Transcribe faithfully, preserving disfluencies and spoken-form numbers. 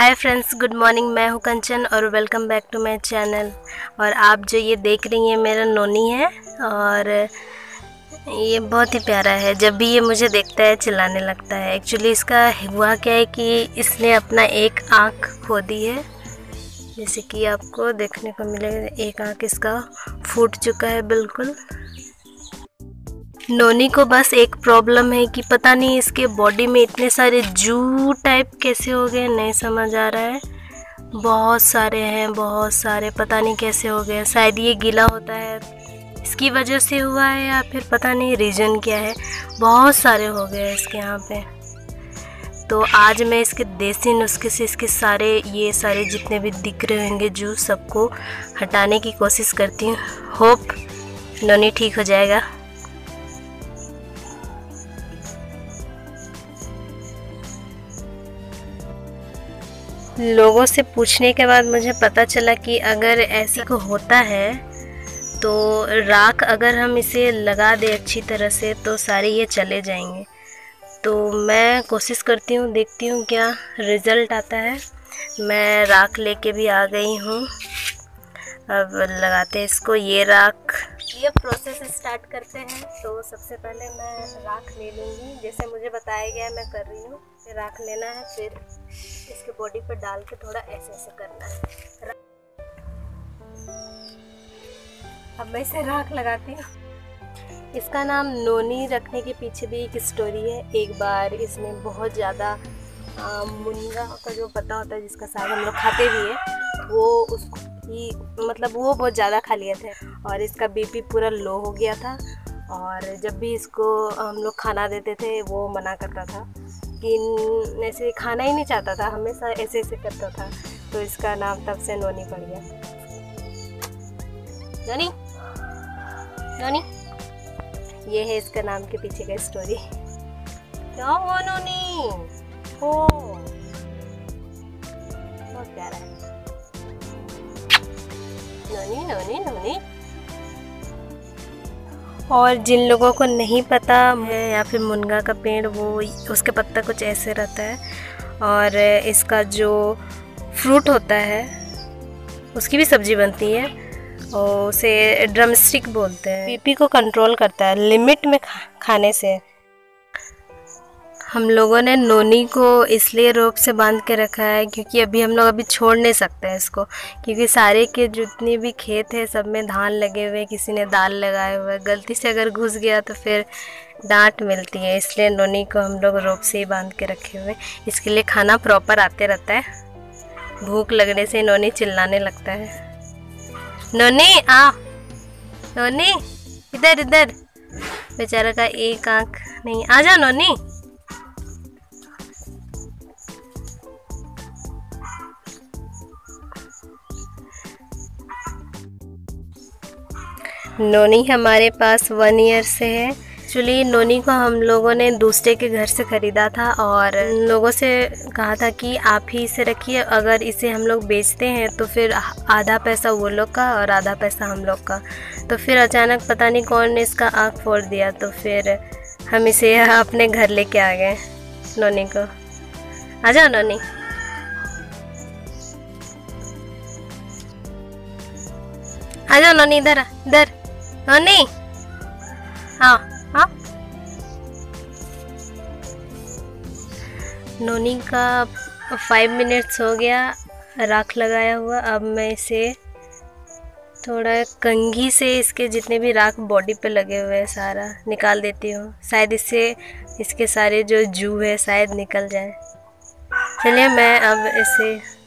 Hi friends, good morning. मैं हूँ कंचन और welcome back to my channel. और आप जो ये देख रही हैं मेरा नोनी है और ये बहुत ही प्यारा है। जब भी ये मुझे देखता है चिल्लाने लगता है। एक्चुअली इसका हुआ क्या है कि इसने अपना एक आँख खो दी है, जैसे कि आपको देखने को मिलेगा। एक आँख इसका फूट चुका है बिल्कुल। नोनी को बस एक प्रॉब्लम है कि पता नहीं इसके बॉडी में इतने सारे जू टाइप कैसे हो गए, नहीं समझ आ रहा है। बहुत सारे हैं, बहुत सारे, पता नहीं कैसे हो गए। शायद ये गीला होता है इसकी वजह से हुआ है या फिर पता नहीं रीज़न क्या है। बहुत सारे हो गए इसके यहाँ पे। तो आज मैं इसके देसी नुस्खे से इसके सारे ये सारे जितने भी दिख रहे होंगे जू सबको हटाने की कोशिश करती हूँ। होप नोनी ठीक हो जाएगा। लोगों से पूछने के बाद मुझे पता चला कि अगर ऐसा को होता है तो राख अगर हम इसे लगा दें अच्छी तरह से तो सारे ये चले जाएंगे। तो मैं कोशिश करती हूँ, देखती हूँ क्या रिज़ल्ट आता है। मैं राख लेके भी आ गई हूँ। अब लगाते हैं इसको। ये राख, ये प्रोसेस स्टार्ट करते हैं। तो सबसे पहले मैं राख ले लूँगी, जैसे मुझे बताया गया मैं कर रही हूँ। फिर राख लेना है, फिर इसके बॉडी पर डाल के थोड़ा ऐसे ऐसे करना है। अब मैं इसे राख लगाती हूँ। इसका नाम नोनी रखने के पीछे भी एक स्टोरी है। एक बार इसने बहुत ज़्यादा मुनगा का जो पता होता है जिसका साग हम लोग खाते भी है, वो उसको ही मतलब वो बहुत ज़्यादा खा लिए थे और इसका बीपी पूरा लो हो गया था। और जब भी इसको हम लोग खाना देते थे वो मना करता था कि ऐसे खाना ही नहीं चाहता था, हमेशा ऐसे ऐसे करता था। तो इसका नाम तब से नोनी पड़ गया। नोनी नोनी ये है इसका नाम के पीछे का स्टोरी। क्या हुआ नोनी? हो बहुत प्यारा है नोनी नोनी नोनी। और जिन लोगों को नहीं पता है या फिर मुनगा का पेड़, वो उसके पत्ता कुछ ऐसे रहता है और इसका जो फ्रूट होता है उसकी भी सब्ज़ी बनती है और उसे ड्रमस्टिक बोलते हैं। बीपी को कंट्रोल करता है लिमिट में खा, खाने से। हम लोगों ने नोनी को इसलिए रोप से बांध के रखा है क्योंकि अभी हम लोग अभी छोड़ नहीं सकते हैं इसको, क्योंकि सारे के जितने भी खेत है सब में धान लगे हुए, किसी ने दाल लगाए हुए। गलती से अगर घुस गया तो फिर डांट मिलती है, इसलिए नोनी को हम लोग रोप से ही बांध के रखे हुए। इसके लिए खाना प्रॉपर आते रहता है। भूख लगने से नोनी चिल्लाने लगता है। नोनी आ, नोनी इधर इधर। बेचारा का एक आँख नहीं। आ जा नोनी। नोनी हमारे पास वन ईयर से है। एक्चुअली नोनी को हम लोगों ने दूसरे के घर से ख़रीदा था और लोगों से कहा था कि आप ही इसे रखिए, अगर इसे हम लोग बेचते हैं तो फिर आधा पैसा वो लोग का और आधा पैसा हम लोग का। तो फिर अचानक पता नहीं कौन ने इसका आँख फोड़ दिया, तो फिर हम इसे अपने घर लेके आ गए नोनी को। आ जाओ नोनी। आ जाओ नोनी, इधर इधर नोनी। हाँ हाँ। नोनी का फाइव मिनट्स हो गया राख लगाया हुआ। अब मैं इसे थोड़ा कंघी से इसके जितने भी राख बॉडी पे लगे हुए हैं सारा निकाल देती हूँ। शायद इससे इसके सारे जो जू है शायद निकल जाए। चलिए मैं अब इसे